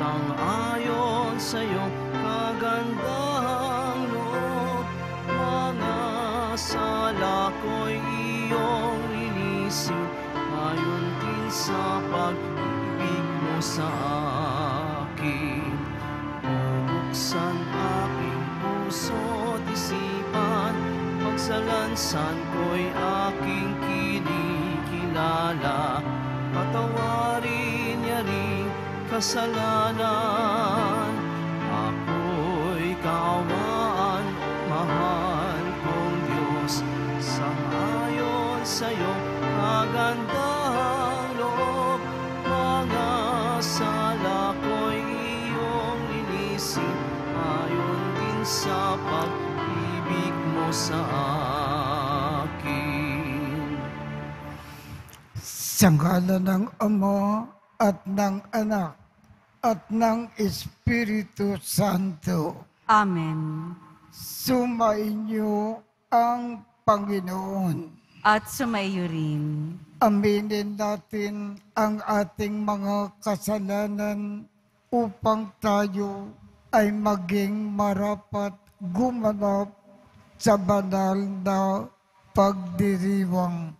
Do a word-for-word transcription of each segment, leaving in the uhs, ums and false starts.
sang-ayon sa iyong kagandahang loob. Mga sala ko'y iyong linisin, ayon din sa pag-ibig mo sa akin. Bubuksan aking puso't isipan, pagsalansan ko'y aking kinikilala. Patawarin niya rin kasalanan, ako'y kaawaan, mahal kong Diyos. Sang-ayon sa iyong kagandahang loob, mga sala ko'y iyong linisin, ayon din sa pag-ibig mo sa akin. Sa ngalan ng Ama at ng Anak at ng Espiritu Santo. Amen. Sumainyo ang Panginoon. At sumaiyo rin. Aminin natin ang ating mga kasalanan upang tayo ay maging marapat gumanap sa banal na pagdiriwang.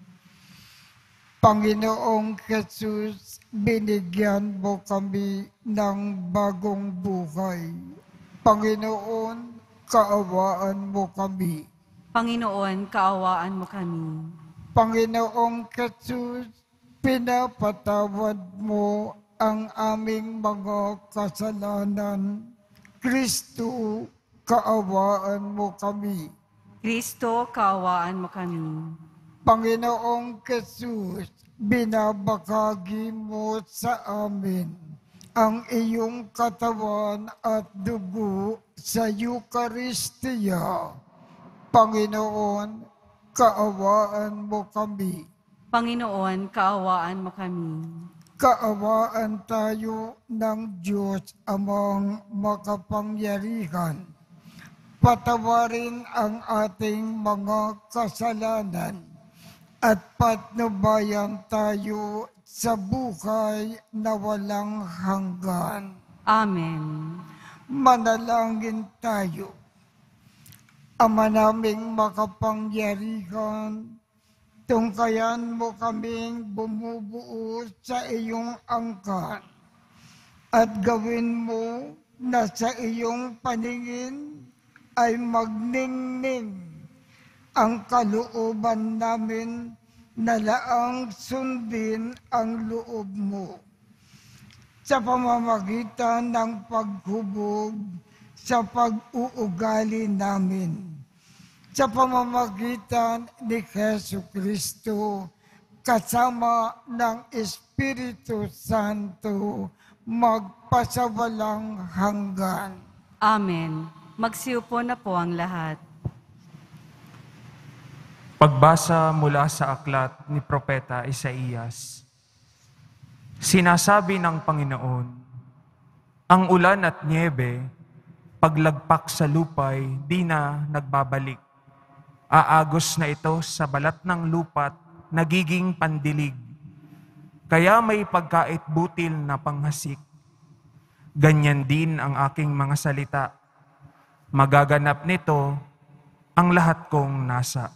Panginoong Jesus, binigyan mo kami ng bagong buhay. Panginoon, kaawaan mo kami. Panginoon, kaawaan mo kami. Panginoong Jesus, pinapatawad mo ang aming mga kasalanan. Kristo, kaawaan mo kami. Kristo, kaawaan mo kami. Panginoong Jesus, binabahagi mo sa amin ang iyong katawan at dugo sa Eucharistia. Panginoon, kaawaan mo kami. Panginoon, kaawaan mo kami. Kaawaan tayo ng Diyos amang makapangyarihan. Patawarin ang ating mga kasalanan at patnubayan tayo sa buhay na walang hanggan. Amen. Manalangin tayo. Ama naming makapangyarihan, tungkayan mo kaming bumubuo sa iyong angkan at gawin mo na sa iyong paningin ay magningning ang kalooban namin na laang sundin ang loob mo. Sa pamamagitan ng paghubog sa pag-uugali namin, sa pamamagitan ni Jesucristo, kasama ng Espiritu Santo, magpasawalang hanggan. Amen. Magsiupo na po ang lahat. Pagbasa mula sa aklat ni Propeta Isaías. Sinasabi ng Panginoon, ang ulan at niebe, paglagpak sa lupay, di na nagbabalik. Aagos na ito sa balat ng lupa't nagiging pandilig. Kaya may pagkait butil na panghasik. Ganyan din ang aking mga salita. Magaganap nito ang lahat kong nasa.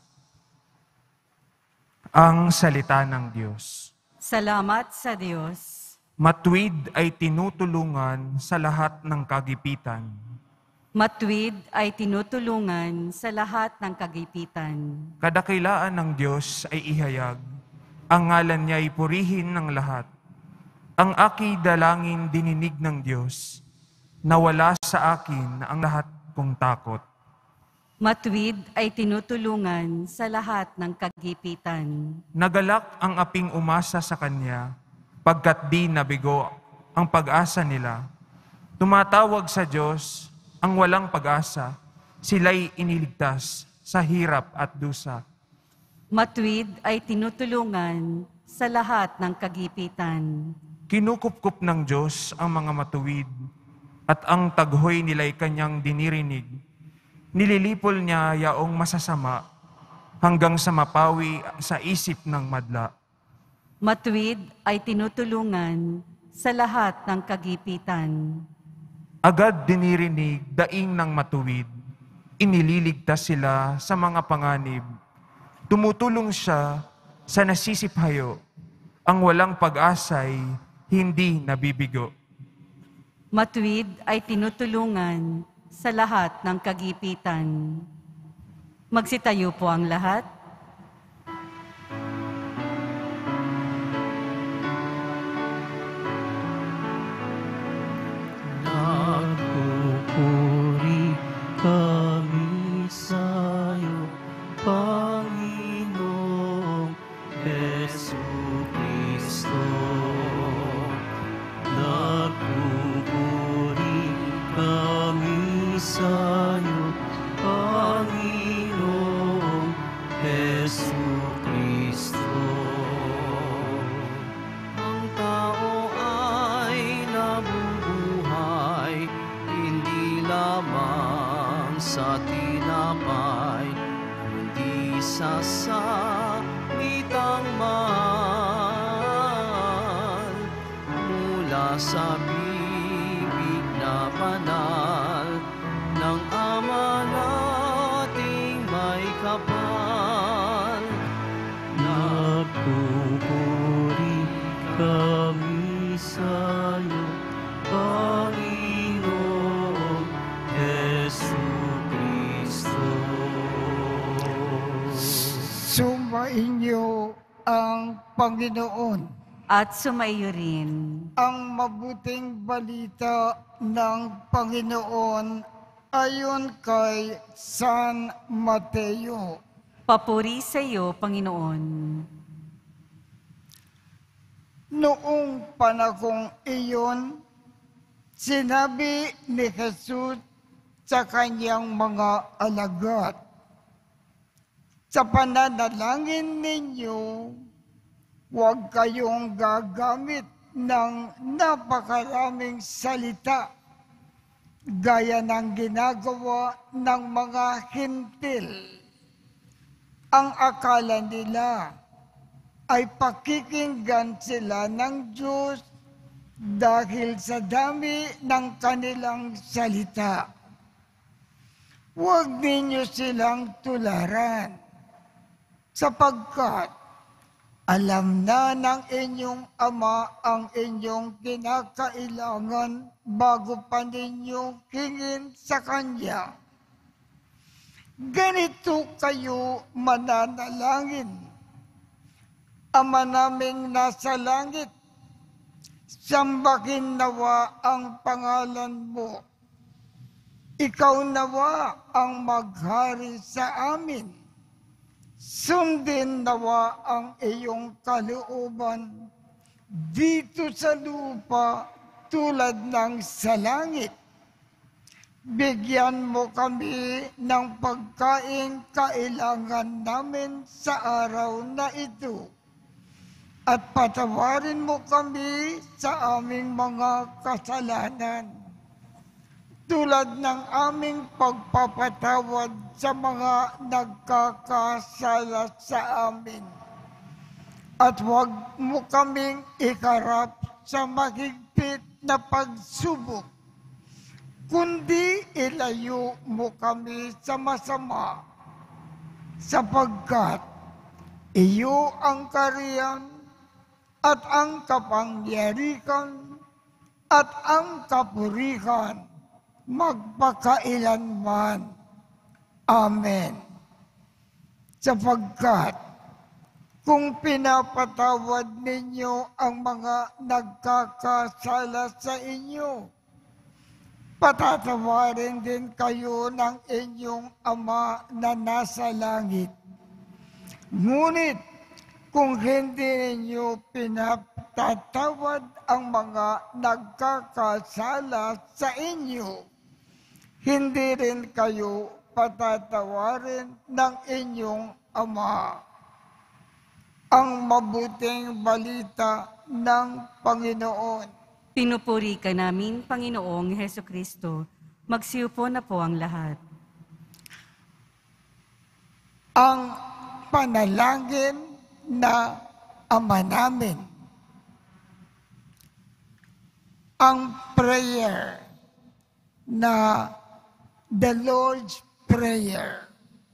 Ang salita ng Diyos. Salamat sa Diyos. Matuwid ay tinutulungan sa lahat ng kagipitan. Matuwid ay tinutulungan sa lahat ng kagipitan. Kadakilaan ng Diyos ay ihayag. Ang ngalan niya ay purihin ng lahat. Ang aki dalangin dininig ng Diyos. Nawala sa akin ang lahat kong takot. Matuwid ay tinutulungan sa lahat ng kagipitan. Nagalak ang aping umasa sa Kanya, pagkat di nabigo ang pag-asa nila. Tumatawag sa Diyos ang walang pag-asa, sila'y iniligtas sa hirap at dusa. Matuwid ay tinutulungan sa lahat ng kagipitan. Kinukupkup ng Diyos ang mga matuwid, at ang taghoy nila'y Kanyang dinirinig. Nililipol niya yaong masasama hanggang sa mapawi sa isip ng madla. Matuwid ay tinutulungan sa lahat ng kagipitan. Agad dinirinig daing ng matuwid. Inililigtas sila sa mga panganib. Tumutulong siya sa nasisiphayo. Ang walang pag-asa'y hindi nabibigo. Matuwid ay tinutulungan sa lahat ng kagipitan. Magsitayo po ang lahat. Nagpupuri kami sa'yo, Panginoong Jesucristo. Nagpupuri kami sa'yo, Panginoong Jesucristo. Ang tao ay nabubuhay hindi lamang sa tinapay, kundi sa salitang mahal mula sa bibig na banal ng Ama nating may kapal. Nagpupuri kami sa'yo, Panginoong Jesucristo. Sumainyo ang Panginoon. At sumaiyo rin. Ang mabuting balita ng Panginoon ayon kay San Mateo. Papuri sa iyo, Panginoon. Noong panahong iyon, sinabi ni Jesus sa kanyang mga alagad, sa pananalangin ninyo, huwag kayong gagamit ng napakaraming salita gaya ng ginagawa ng mga hintil. Ang akala nila ay pakikinggan sila ng Diyos dahil sa dami ng kanilang salita. Huwag ninyo silang tularan, sapagkat alam na ng inyong Ama ang inyong kinakailangan bago pa ninyo hingin sa Kanya. Ganito kayo mananalangin: Ama naming nasa langit, sambahin nawa ang pangalan mo. Ikaw nawa ang maghari sa amin. Sundin nawa ang iyong kalooban dito sa lupa tulad ng sa langit. Bigyan mo kami ng pagkain kailangan namin sa araw na ito. At patawarin mo kami sa aming mga kasalanan, tulad ng aming pagpapatawad sa mga nagkakasala sa amin. At huwag mo kaming ikarap sa mahigpit na pagsubok, kundi ilayo mo kami sa masama, sapagkat iyo ang kariyan at ang kapangyarihan at ang kapurihan magpakailanman. Amen. Sapagkat kung pinapatawad ninyo ang mga nagkakasala sa inyo, patatawarin din kayo ng inyong Ama na nasa langit. Ngunit kung hindi ninyo pinatatawad ang mga nagkakasala sa inyo, hindi rin kayo patatawarin ng inyong Ama. Ang mabuting balita ng Panginoon. Pinupuri ka namin, Panginoong Hesukristo. Magsiupo na po ang lahat. Ang panalangin na Ama namin. ang prayer na the Lord's Prayer.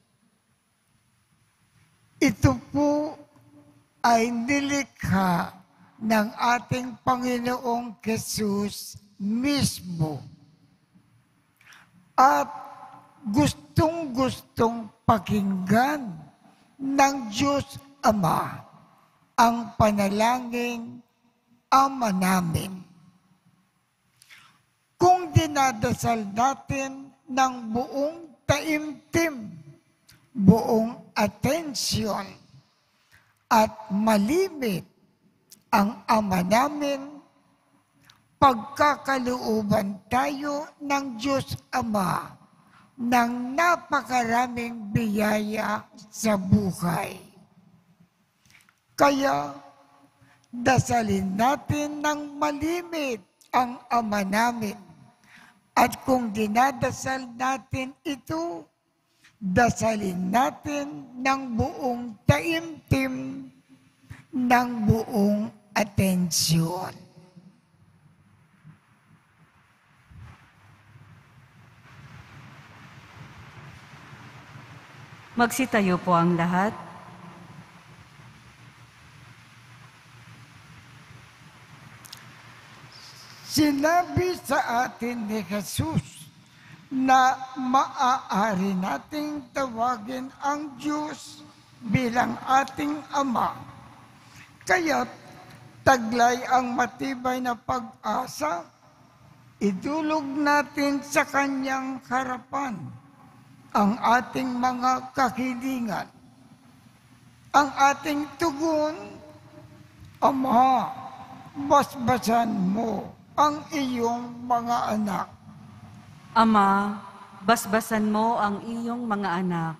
Ito po ay nilikha ng ating Panginoong Hesus mismo. At gustong-gustong pakinggan ng Diyos Ama ang panalangin Ama namin. Kung dinadasal natin ng buong taimtim, buong atensyon, at malimit ang Ama namin, pagkakalooban tayo ng Diyos Ama ng napakaraming biyaya sa buhay. Kaya, dasalin natin ng malimit ang Ama namin. At kung dinadasal natin ito, dasalin natin ng buong taimtim, ng buong atensyon. Magsitayo po ang lahat. Sinabi sa atin ni Jesus na maaari nating tawagin ang Diyos bilang ating Ama. Kaya taglay ang matibay na pag-asa, idulog natin sa Kanyang harapan ang ating mga kahilingan. Ang ating tugon, Ama, basbasan mo ang iyong mga anak. Ama, basbasan mo ang iyong mga anak.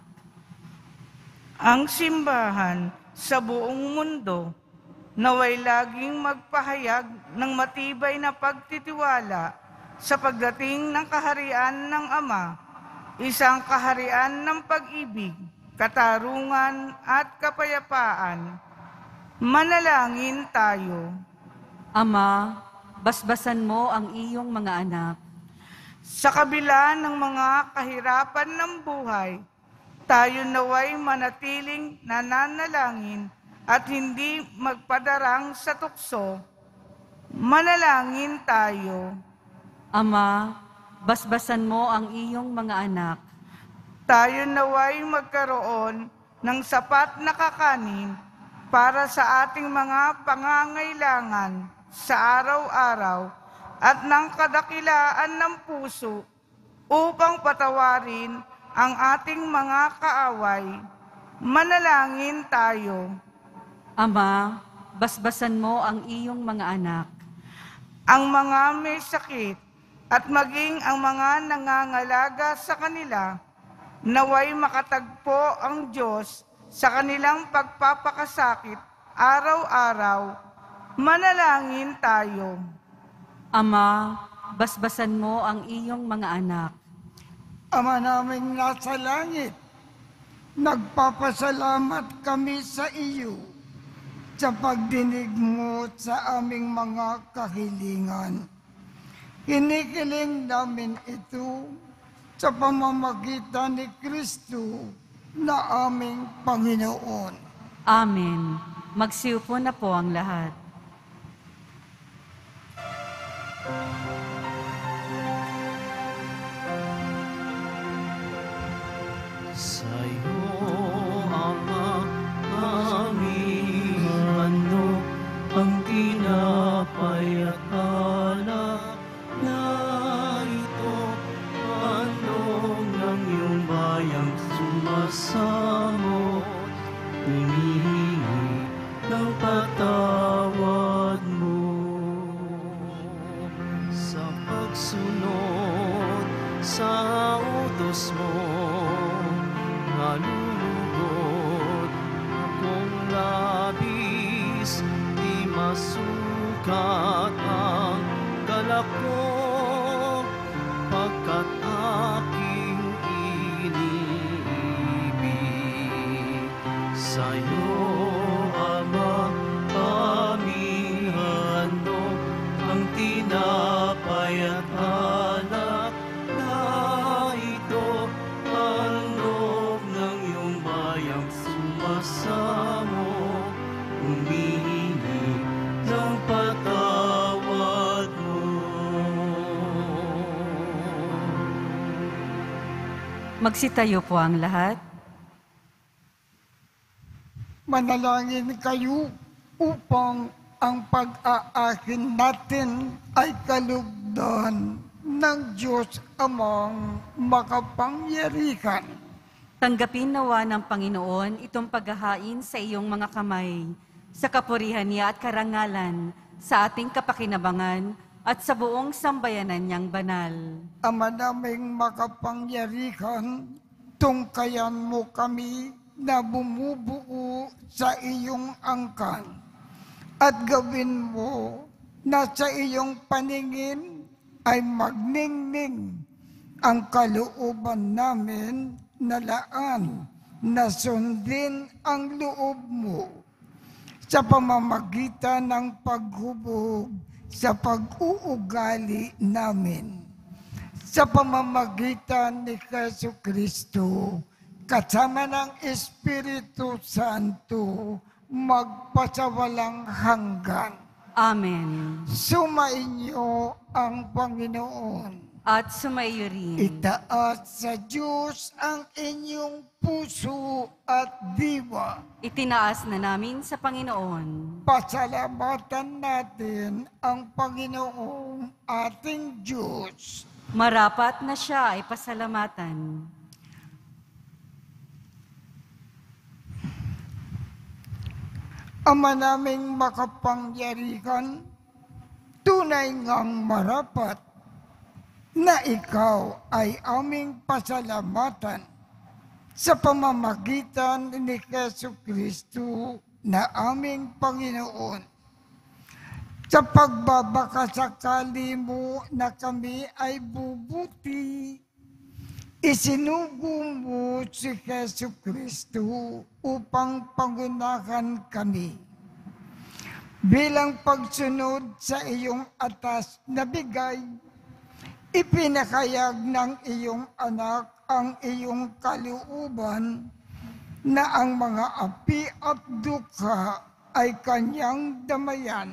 Ang simbahan sa buong mundo naway laging magpahayag ng matibay na pagtitiwala sa pagdating ng kaharian ng Ama, isang kaharian ng pag-ibig, katarungan at kapayapaan. Manalangin tayo. Ama, basbasan mo ang iyong mga anak. Sa kabila ng mga kahirapan ng buhay, tayo naway manatiling nananalangin at hindi magpadarang sa tukso. Manalangin tayo. Ama, basbasan mo ang iyong mga anak. Tayo naway magkaroon ng sapat na kakanin para sa ating mga pangangailangan sa araw-araw at ng kadakilaan ng puso upang patawarin ang ating mga kaaway. Manalangin tayo. Ama, basbasan mo ang iyong mga anak. Ang mga may sakit at maging ang mga nangangalaga sa kanila, naway makatagpo ang Diyos sa kanilang pagpapakasakit araw-araw. Manalangin tayo. Ama, basbasan mo ang iyong mga anak. Ama naming nasa langit, nagpapasalamat kami sa iyo sa pagdinig mo sa aming mga kahilingan. Kinikiling namin ito sa pamamagitan ni Kristo na aming Panginoon. Amen. Magsiupo na po ang lahat. Sa'yo, Ama, aming handog ang tinapay at alak na ito, handog ng iyong bayang sumasamo, hinihingi ng patawad mo sa pagsunod sa utos mo. Nalulugod akong labis, di masukat ang galak ko, pagkat aking iniibig. Sa'yo, Ama, aming handog ang tinapay kaya't alak na ito ang loob ng iyong bayang sumasamo, humihingi ng patawad mo. Magsitayo po ang lahat. Manalangin kayo upang ang pag-aakin natin ay kalugdan ng Diyos Amang makapangyarihan. Tanggapin nawa ng Panginoon itong paghahain sa iyong mga kamay, sa kapurihan niya at karangalan, sa ating kapakinabangan at sa buong sambayanan niyang banal. Ama naming makapangyarihan, tungkayan mo kami na bumubuo sa iyong angkan at gawin mo na sa iyong paningin ay magningning ang kalooban namin na laan na sundin ang loob mo sa pamamagitan ng paghubog sa pag-uugali namin. Sa pamamagitan ni Jesucristo, kasama ng Espiritu Santo, magpasawalang hanggan. Amen. Sumainyo ang Panginoon. At sumaiyo rin. Itaas sa Diyos ang inyong puso at diwa. Itinaas na namin sa Panginoon. Pasalamatan natin ang Panginoong ating Diyos. Marapat na siya ay pasalamatan. Ama naming makapangyarihan, tunay ngang marapat na ikaw ay aming pasalamatan sa pamamagitan ni Jesucristo na aming Panginoon. Sa pagbabakasakali mo na kami ay bubuti, isinugo mo si Jesucristo upang pangunahan kami. Bilang pagsunod sa iyong atas na bigay, ipinakayag ng iyong anak ang iyong kalooban na ang mga api at dukha ay kanyang damayan.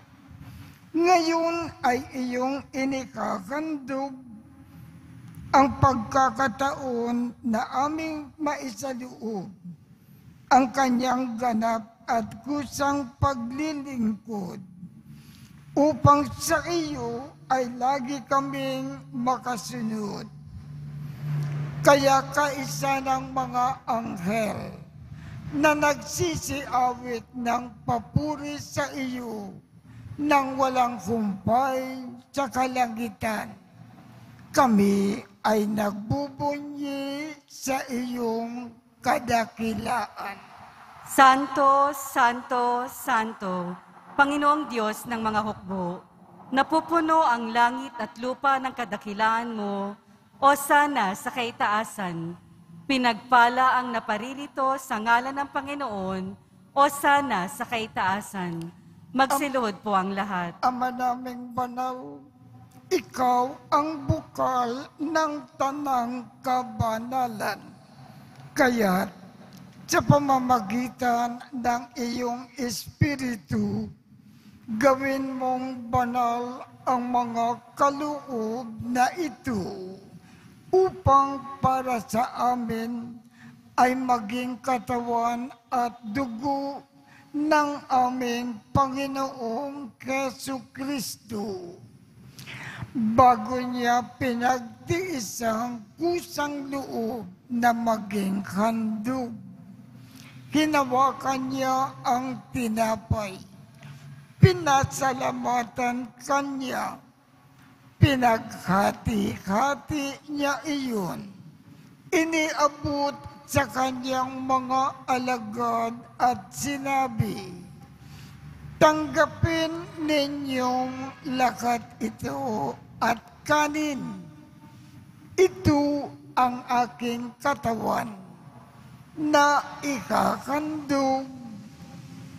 Ngayon ay iyong inikakandog ang pagkakataon na aming maisaloob ang kanyang ganap at kusang paglilingkod upang sa iyo ay lagi kaming makasunod. Kaya kaisa ng mga anghel na nagsisiawit ng papuri sa iyo nang walang humpay sa kalangitan, kami ay nagbubunyi sa iyong kadakilaan. Santo, Santo, Santo, Panginoong Diyos ng mga hukbo, napupuno ang langit at lupa ng kadakilaan mo, o sana sa kaitaasan. Pinagpala ang naparirito sa ngalan ng Panginoon, o sana sa kaitaasan. Magsiluhod po ang lahat. Ama naming banal, ikaw ang bukal ng tanang kabanalan. Kaya't sa pamamagitan ng iyong Espiritu, gawin mong banal ang mga kaloob na ito upang para sa amin ay maging katawan at dugo ng aming Panginoong Jesucristo. Bago niya pinagtiis ang kusang loob na maging handog, hinawakan niya ang tinapay. Pinasalamatan kanya. Pinaghati-hati niya iyon. Iniabot sa kanyang mga alagad at sinabi, tanggapin ninyong lakat ito at kanin. Ito ang aking katawan na ikakandog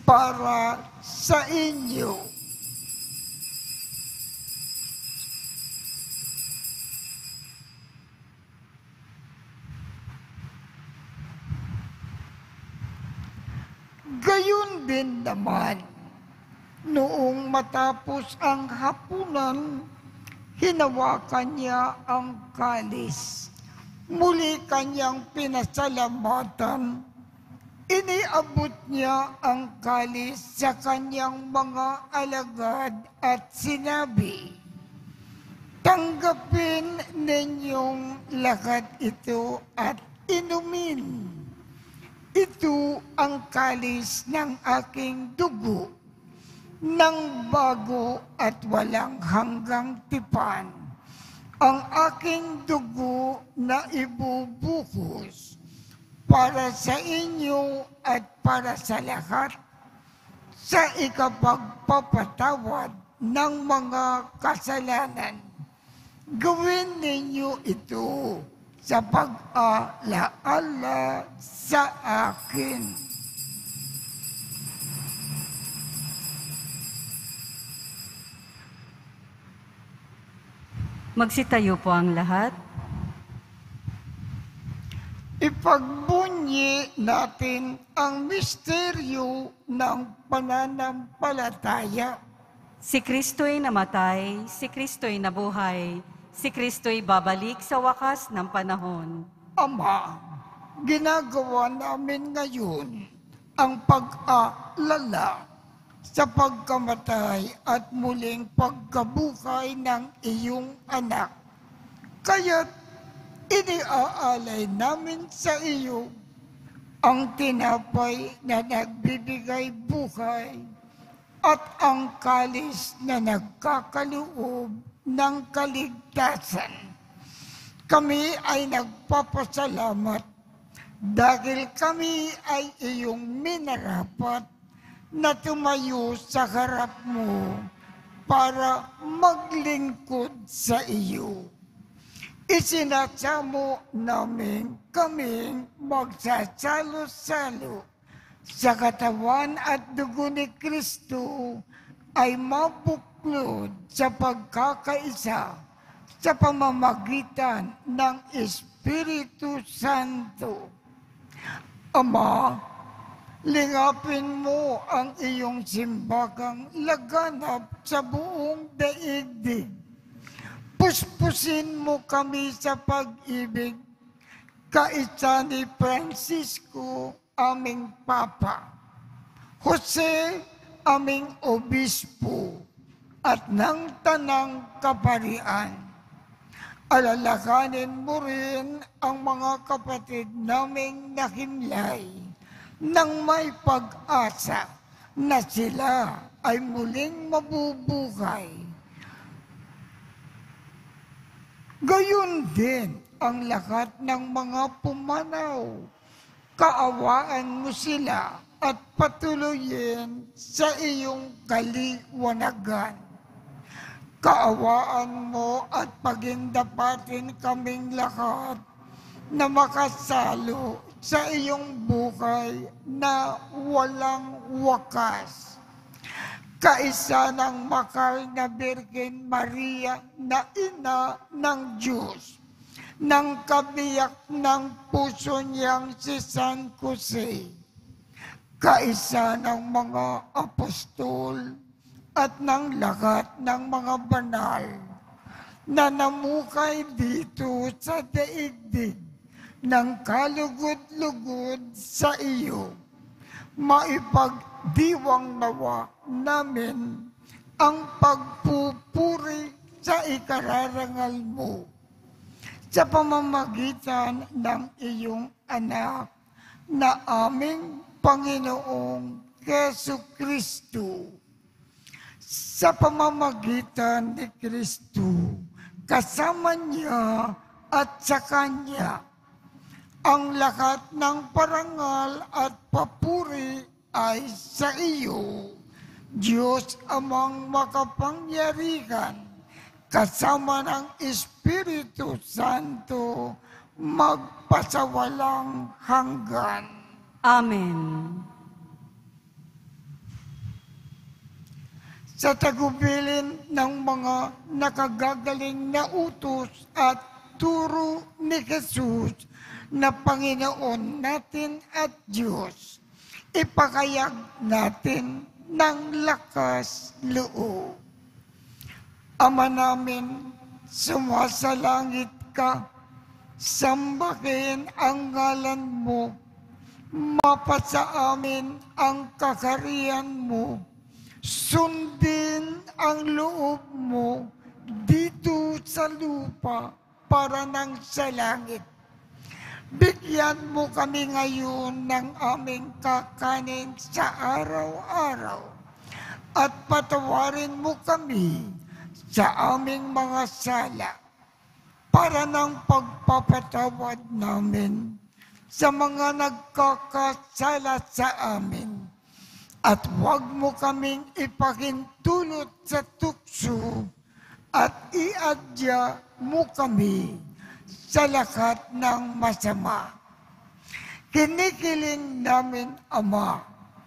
para sa inyo. Gayon din naman, noong matapos ang hapunan, hinawakan niya ang kalis. Muli kanyang pinasalamatan. Iniabot niya ang kalis sa kanyang mga alagad at sinabi, "Tanggapin ninyong lahat ito at inumin. Ito ang kalis ng aking dugo, ng bago at walang hanggang tipan. Ang aking dugo na ibubuhos para sa inyo at para sa lahat sa ikapagpapatawad ng mga kasalanan. Gawin ninyo ito sa pag-alaala sa akin." Magsitayo po ang lahat. Ipagbunyi natin ang misteryo ng pananampalataya. Si Kristo'y namatay, si Kristo'y nabuhay, si Kristo'y babalik sa wakas ng panahon. Ama, ginagawa namin ngayon ang pag-aalala sa pagkamatay at muling pagkabuhay ng iyong anak. Kaya't iniaalay namin sa iyo ang tinapay na nagbibigay buhay at ang kalis na nagkakaloob ng kaligtasan. Kami ay nagpapasalamat dahil kami ay iyong minarapat na tumayo sa harap mo para maglingkod sa iyo. Isinasamo namin kaming magsasalo-salo sa katawan at dugo ni Kristo ay mabuklod sa pagkakaisa sa pamamagitan ng Espiritu Santo. Ama, lingapin mo ang iyong simbakang laganap sa buong daigdig. Puspusin mo kami sa pag-ibig, kaisa ni Francisco, aming Papa, Jose, aming Obispo, at ng Tanang Kaparian. Alalakanin mo rin ang mga kapatid naming nakimlay nang may pag-asa na sila ay muling mabubuhay. Gayon din ang lahat ng mga pumanaw. Kaawaan mo sila at patuloyin sa iyong kaliwanagan. Kaawaan mo at pagindapatin kaming lahat na makasalo sa iyong buhay na walang wakas. Kaisa ng makal na Birhen Maria na ina ng Diyos, ng kabiyak ng puso niyang si San Jose, kaisa ng mga apostol at ng lahat ng mga banal na namukay dito sa daigdig ng kalugod-lugod sa iyo, maipagdiwang nawa namin ang pagpupuri sa ikararangal mo sa pamamagitan ng iyong anak na aming Panginoong Jesucristo. Sa pamamagitan ni Kristo, kasama niya at sa Kanya, ang lahat ng parangal at papuri ay sa iyo, Diyos Amang makapangyarihan, kasama ng Espiritu Santo, magpasawalang hanggan. Amen. Sa tagubilin ng mga nakagagaling na utos at turo ni Jesus na Panginoon natin at Diyos, ipakayag natin ng lakas loob. Ama namin, sumasalangit ka, sambahin ang ngalan mo, mapasa amin ang kakarian mo, sundin ang loob mo dito sa lupa para nang sa langit. Bigyan mo kami ngayon ng aming kakanin sa araw-araw at patawarin mo kami sa aming mga sala para ng pagpapatawad namin sa mga nagkakasala sa amin. At huwag mo kaming ipahintulot sa tukso at iadya mo kami sa lahat ng masama. Kinikiling namin, Ama,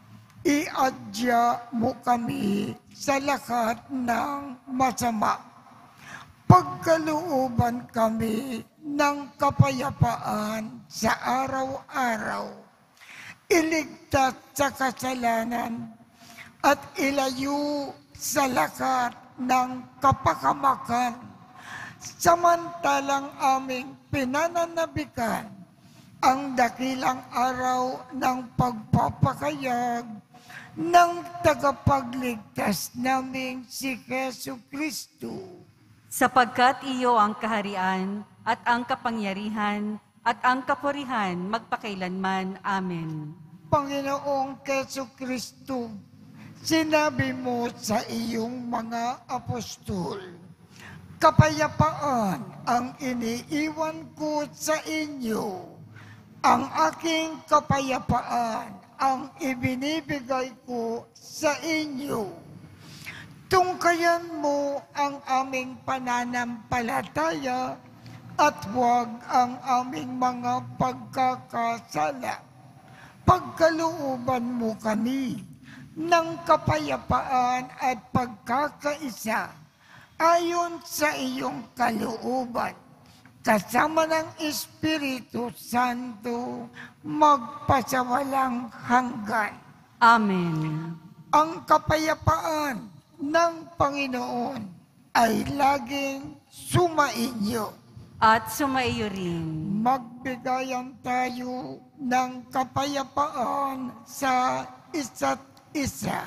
iadya mo kami sa lahat ng masama. Pagkalooban kami ng kapayapaan sa araw-araw. Iligtas sa kasalanan at ilayo sa lahat ng kapakamakan, samantalang aming pinananabikan ang dakilang araw ng pagpapakayag ng tagapagligtas naming si Jesu Kristo. Sapagkat iyo ang kaharian at ang kapangyarihan at ang kapurihan magpakailanman. Amen. Panginoong Jesu Kristo, sinabi mo sa iyong mga apostol, kapayapaan ang iniiwan ko sa inyo. Ang aking kapayapaan ang ibinibigay ko sa inyo. Tungkayan mo ang aming pananampalataya at huwag ang aming mga pagkakasala. Pagkalooban mo kami ng kapayapaan at pagkakaisa ayon sa iyong kalooban, kasama ng Espiritu Santo, magpasawalang hanggan. Amen. Ang kapayapaan ng Panginoon ay laging sumainyo. At sumaiyo rin. Magbigayan tayo ng kapayapaan sa isa't isa.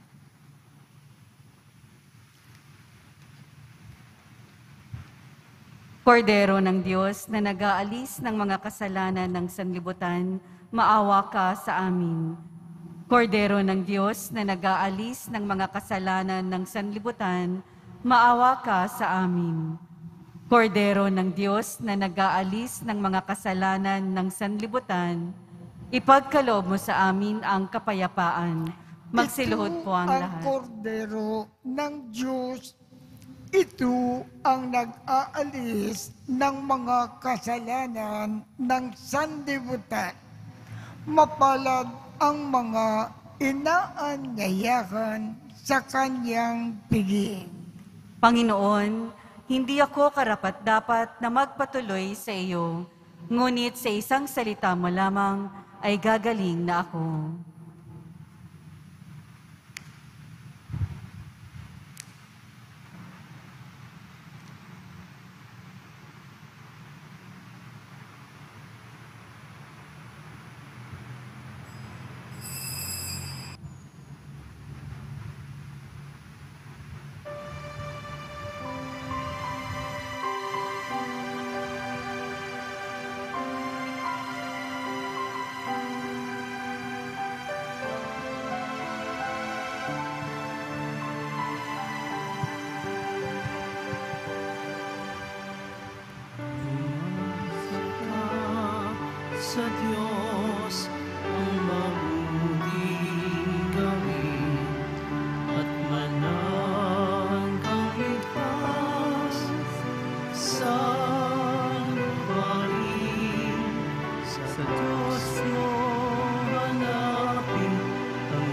Kordero ng Diyos na nag-aalis ng mga kasalanan ng sanlibutan, maawa ka sa amin. Kordero ng Diyos na nag-aalis ng mga kasalanan ng sanlibutan, maawa ka sa amin. Kordero ng Diyos na nag-aalis ng mga kasalanan ng sanlibutan, ipagkaloob mo sa amin ang kapayapaan. Magsiluhod po ang Ito lahat. ang kordero ng Diyos. Ito ang nag-aalis ng mga kasalanan ng sanlibutan. Mapalad ang mga inaanyayahan sa kanyang piging. Panginoon, hindi ako karapat-dapat na magpatuloy sa iyo, ngunit sa isang salita mo lamang ay gagaling na ako. Sa Diyos ang mabuting gawin at mananggang ligtas sa lupain. Sa Diyos mo hanapin ang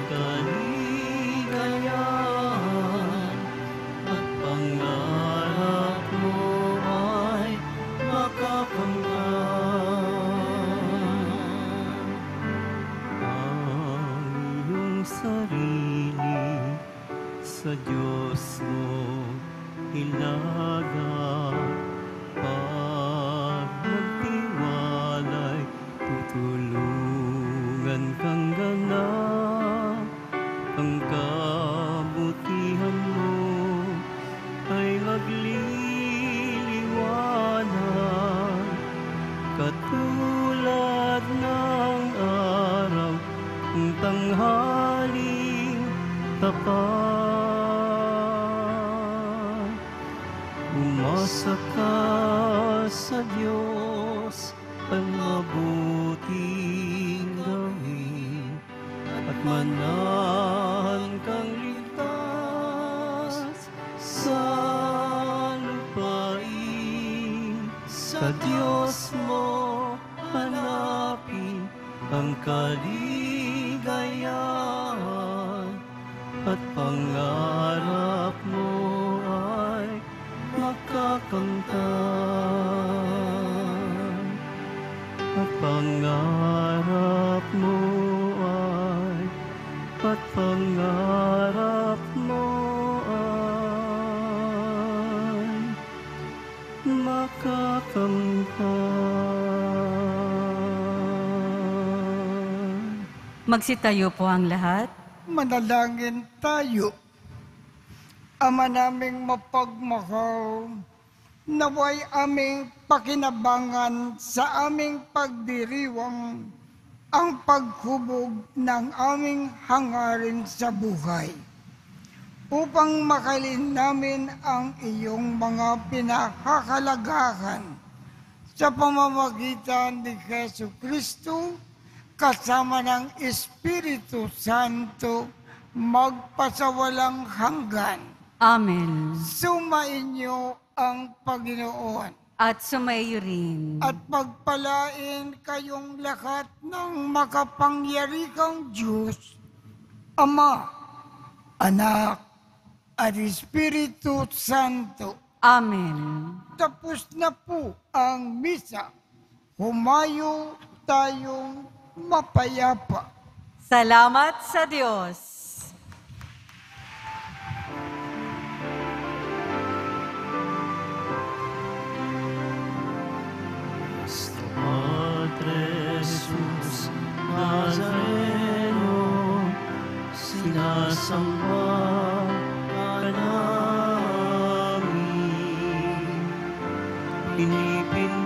kaligayahan at pangarap mo ay makakamtan. tapat. Umasa ka sa Diyos, ang mabuting gawin, at manahan kang ligtas sa lupain. Sa Diyos mo hanapin ang kaligayahan, at pangarap mo ay makakamtan. At pangarap mo ay, at pangarap mo ay makakamtan. Magsitayo po ang lahat. Manalangin tayo. Ama naming mapagmahal, naway aming pakinabangan sa aming pagdiriwang ang paghubog ng aming hangarin sa buhay, upang makalin namin ang iyong mga pinakakalagahan sa pamamagitan ni Jesu Kristo, kasama ng Espiritu Santo, magpasawalang hanggan. Amen. Sumainyo ang Panginoon At sumayo rin. at pagpalain kayong lahat ng makapangyarihang Diyos, Ama, Anak, at Espiritu Santo. Amen. Tapos na po ang misa. Humayo tayong mapayapa. Salamat sa Diyos. Padre Jesus Nazareno, sinasamba ka namin. Pinipin